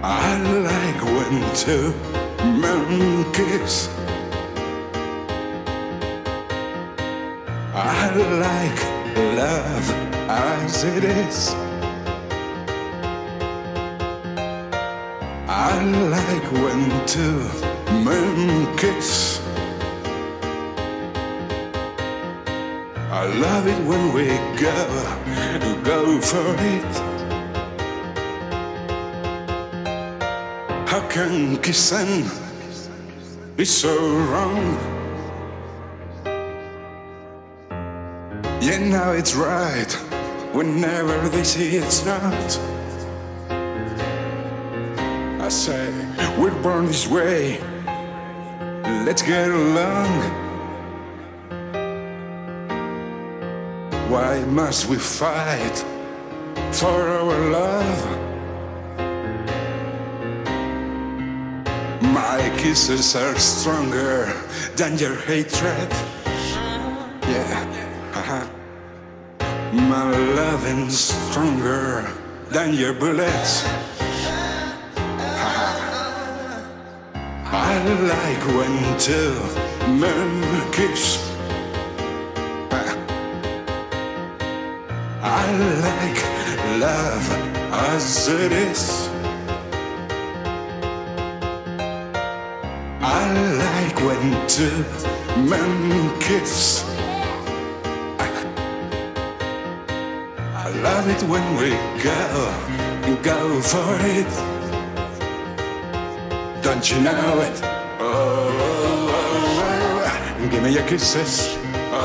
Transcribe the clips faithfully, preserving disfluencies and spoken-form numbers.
I like when two men kiss. I like love as it is. I like when two men kiss. I love it when we go, go for it. How can kissing be so wrong? Yeah, now it's right, whenever they see it's not. I say, we're born this way, let's get along. Why must we fight for our love? My kisses are stronger than your hatred. Yeah, uh-huh. My loving's stronger than your bullets. I like when two men kiss. I like love as it is. I like when two men kiss. I love it when we go, go for it. Don't you know it? Oh, oh, oh, give me your kisses.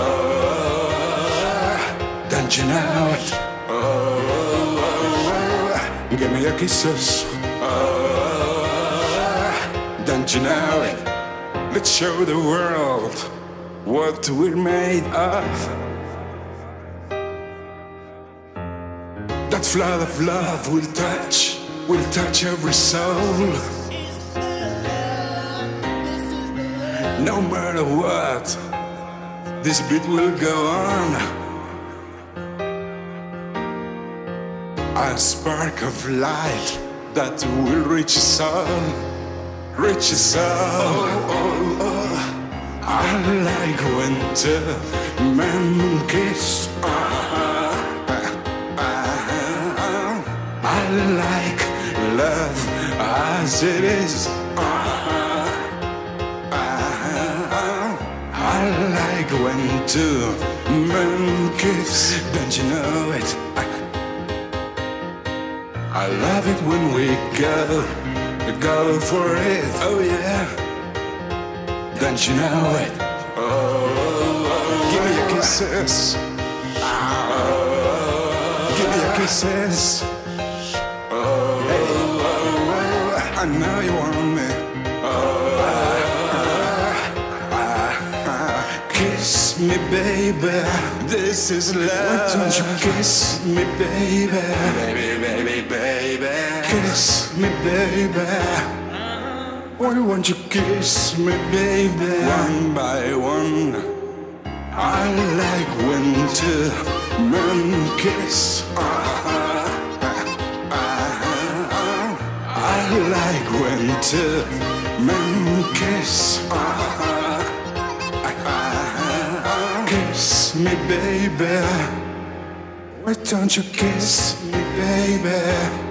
Oh, don't you know it? Oh, oh, oh, give me your kisses. Oh, don't you know it? Let's show the world what we're made of. That flood of love will touch, will touch every soul. No matter what, this beat will go on. A spark of light that will reach us all, reach us all. Oh, oh. I like when two men kiss. I like love as it is. I like when two men kiss. Don't you know it? I love it when we go, go for it. Oh yeah. Don't you know it? Oh, give me your kisses. Oh, give me your kisses. I know you want me. Oh, uh, uh, uh, kiss me, baby. This is love. Why don't you kiss me, baby? Baby, baby, baby. Kiss me, baby. Why won't you kiss me, baby? One by one. I like when two men kiss. Uh-huh. I like when two men kiss. Uh-huh. Uh-huh. Kiss me, baby. Why don't you kiss me, baby?